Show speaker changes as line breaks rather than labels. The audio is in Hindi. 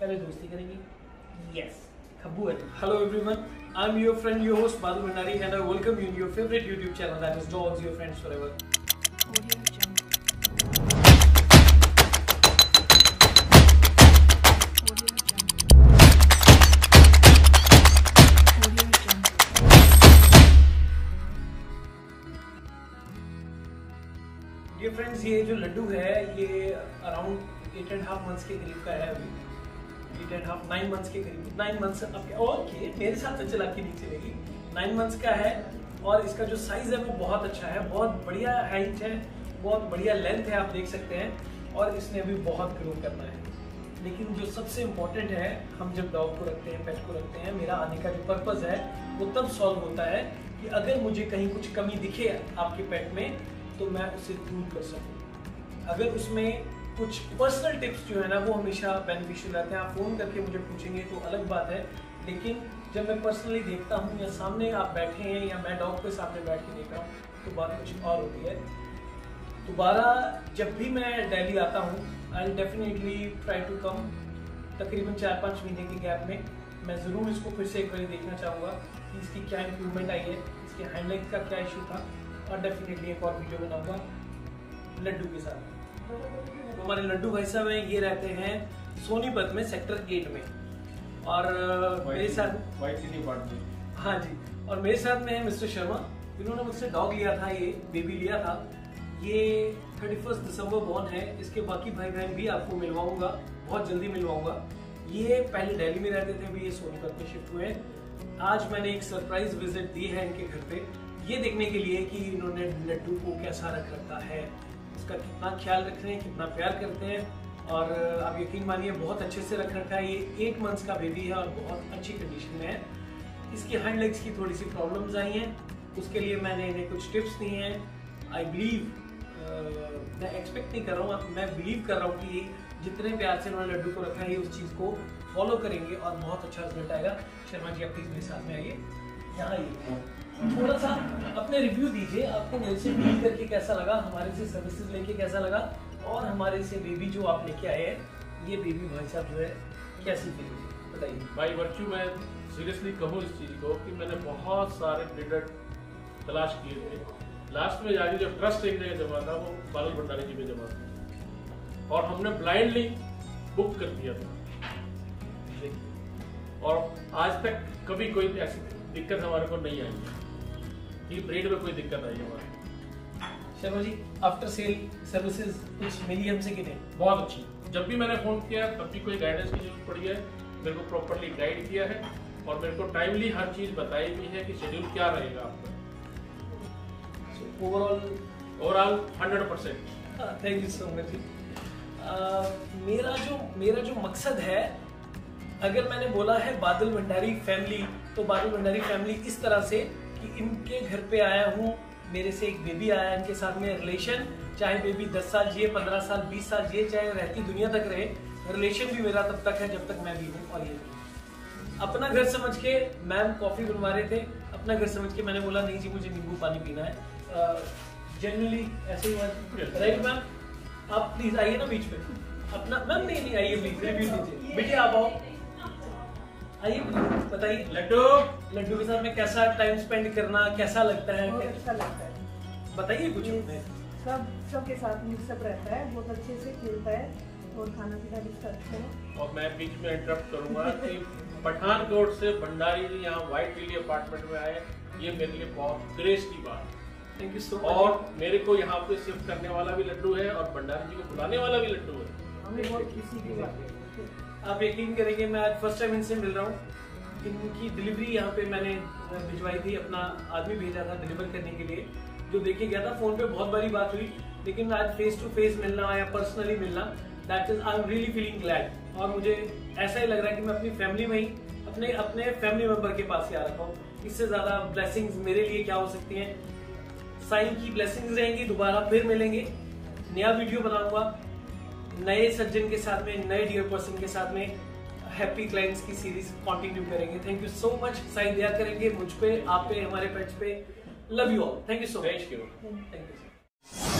पहले दोस्ती करेंगे। यस, खब्बू है। Hello everyone, I am your friend, your host Badal Bhandari and I welcome you in your favourite YouTube channel that is dogs your friends forever. ये फ्रेंड्स, ये जो लड्डू है ये अराउंड 8.5 मंथ्स के करीब का है। अभी 8.5 9 मंथ्स के करीब, 9 मंथ्स ओके, मेरे साथ तो चला के नहीं चलेगी। 9 मंथ्स का है और इसका जो साइज है वो बहुत अच्छा है, बहुत बढ़िया हाइट है, बहुत बढ़िया लेंथ है, आप देख सकते हैं। और इसने अभी बहुत ग्रो करना है। लेकिन जो सबसे इम्पोर्टेंट है, हम जब डॉग को रखते हैं, पेट को रखते हैं, मेरा आने का जो पर्पज़ है वो तब सॉल्व होता है कि अगर मुझे कहीं कुछ कमी दिखे आपके पेट में तो मैं उसे दूर कर सकूं। अगर उसमें कुछ पर्सनल टिप्स जो है ना वो हमेशा बेनिफिशियल रहते हैं। आप फ़ोन करके मुझे पूछेंगे तो अलग बात है, लेकिन जब मैं पर्सनली देखता हूँ या सामने आप बैठे हैं या मैं डॉग के सामने बैठ के देख रहा हूँ तो बात कुछ और होती है। दोबारा जब भी मैं दिल्ली आता हूँ I will definitely try to come. तकरीबन 4-5 महीने के गैप में मैं ज़रूर इसको फिर से एक बार देखना चाहूँगा कि इसकी क्या इम्प्रूवमेंट आई है, इसके हैंड लेग का क्या इशू था, और डेफिनेटली एक और वीडियो बनाऊंगा लड्डू के साथ। तो हमारे लड्डू भाई साहब हैं, ये रहते हैं सोनीपत में सेक्टर 8 में, और मेरे साथ हाँ जी, और मेरे साथ में है मिस्टर शर्मा। इन्होंने मुझसे डॉग लिया था, ये बेबी लिया था। ये 31 दिसंबर बॉर्न है। इसके बाकी भाई बहन भी आपको मिलवाऊंगा, बहुत जल्दी मिलवाऊंगा। ये पहले दिल्ली में रहते थे, अभी ये सोनीपत में शिफ्ट हुए। आज मैंने एक सरप्राइज विजिट दी है इनके घर पे, ये देखने के लिए कि इन्होंने लड्डू को कैसा रख रखा है, उसका कितना ख्याल रख रहे हैं, कितना प्यार करते हैं। और आप यकीन मानिए बहुत अच्छे से रख रखा है। ये 8 मंथ्स का बेबी है और बहुत अच्छी कंडीशन में है। इसकी हैंड लेग्स की थोड़ी सी प्रॉब्लम्स आई हैं, उसके लिए मैंने इन्हें कुछ टिप्स दी हैं। आई बिलीव, मैं एक्सपेक्ट नहीं कर रहा हूँ, मैं बिलीव कर रहा हूँ कि जितने प्यार से उन्होंने लड्डू को रखा है उस चीज़ को फॉलो करेंगे और बहुत अच्छा रिजल्ट आएगा। शर्मा जी, आप प्लीज मेरे साथ में आइए, यहाँ आइए, थोड़ा सा अपने रिव्यू दीजिए। आपको मेरे से डील करके कैसा लगा, हमारे से सर्विसेज लेके कैसा लगा, और हमारे से बेबी जो आप लेके आए हैं, ये बेबी भाई साहब जो है कैसी फीलिंग बताइए।
भाई वर्चू, मैं सीरियसली कहूँ इस चीज़ को कि मैंने बहुत सारे ब्रीडर तलाश किए थे। लास्ट में जाके जब ट्रस्ट एक जगह जमा था वो बादल भंडारी जी पे जमा था, और हमने ब्लाइंडली बुक कर दिया था। और आज तक कभी कोई ऐसी दिक्कत हमारे को नहीं आई है कि ब्रीड में कोई दिक्कत आई हमारे।
Sharma ji, after sale services कुछ मिली हमसे कि नहीं?
बहुत अच्छी। जब भी मैंने फोन किया तब भी कोई गाइडेंस की जरूरत पड़ी है, मेरे को प्रॉपरली गाइड किया है और मेरे को टाइमली हर चीज बताई भी है कि शेड्यूल क्या रहेगा आपका। Overall 100%।
Thank you so much जी। मेरा जो मकसद है, अगर मैंने बोला है बादल भंडारी फैमिली, तो बादल भंडारी फैमिली इस तरह से कि इनके घर पे आया हूँ, मेरे से एक बेबी आया, इनके साथ में रिलेशन, चाहे बेबी 10 साल जिए, 15 साल, 20 साल जिए, चाहे रहती दुनिया तक रहे, रिलेशन भी मेरा तब तक है जब तक मैं भी हूँ। और ये अपना घर समझ के, मैम कॉफी बनवा रहे थे, अपना घर समझ के मैंने बोला नहीं जी मुझे नींबू पानी पीना है। जनरली ऐसे ही राइट मैम, आप प्लीज आइए ना बीच में अपना। मैम नहीं आइए प्लीज, रिव्यू दीजिए। बेटे आप आओ, आइए बताइए लड्डू के साथ में कैसा टाइम स्पेंड करना कैसा लगता है?
बहुत अच्छा लगता है,
बताइए कुछ।
सबके साथ मिक्सअप रहता है, बहुत अच्छे से खेलता है और खाना पीना भी करते हैं।
और मैं बीच में इंटरप्ट करूंगा कि पठानकोट से भंडारी जी यहाँ व्हाइट लिली अपार्टमेंट में आए, ये मेरे लिए बहुत ग्रेस की बात है।
Thank you so much.
और मेरे को यहाँ पे शिफ्ट करने वाला भी लड्डू है और भंडारी जी को बुलाने वाला भी लड्डू है।
हमें बहुत खुशी की बात है।
आप यकीन करेंगे, मैं आज फर्स्ट टाइम इनसे मिल रहा हूँ। इनकी डिलीवरी यहाँ पे मैंने भिजवाई थी, अपना आदमी भेजा था डिलीवर करने के लिए, जो देखे गया था। फोन पे बहुत बारी बात हुई, लेकिन आज फेस टू फेस मिलना या पर्सनली मिलना, that is I am really feeling glad. और मुझे ऐसा ही लग रहा है कि मैं अपनी फैमिली में ही अपने फैमिली मेंबर के पास ही आ रखा हूँ। इससे ज्यादा ब्लेसिंग्स मेरे लिए क्या हो सकती हैं। साईं की ब्लेसिंग्स रहेंगी। दोबारा फिर मिलेंगे, नया वीडियो बनाऊंगा, नए सज्जन के साथ में, नए डियर पर्सन के साथ में। हैप्पी क्लाइंट्स की सीरीज कंटिन्यू करेंगे। Thank you so much. Sai दया करेंगे मुझ पे, आप पे, हमारे पेट्स पे। Love you all. Thank you so much.
Thank you.
Thank you.